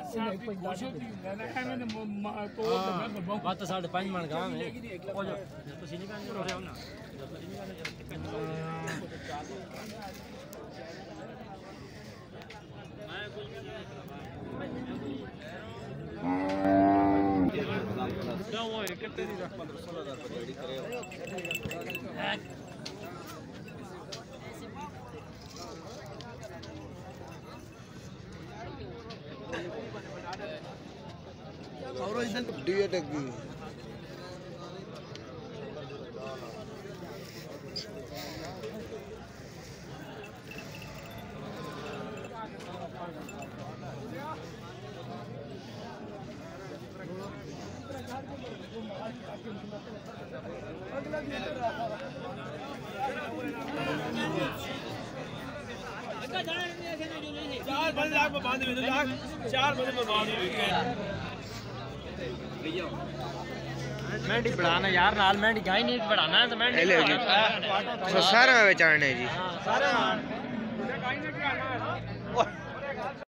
बात 5.5 मन गांव है ਤੁਸੀਂ ਨਹੀਂ ਕਹਿੰਦੇ ਰਹੇ ਹੋ ਨਾ क्या वो है कितने दी 15-16 हज़ार रेडी करे और इधर डीए टक की चार बंदे लाख में बांध में लाख 4 बंदे में बांध मेंढी बढ़ाना यार नाल मेंढी गाय नहीं बढ़ाना है तो मेंढी सारे में बेचाने जी सारे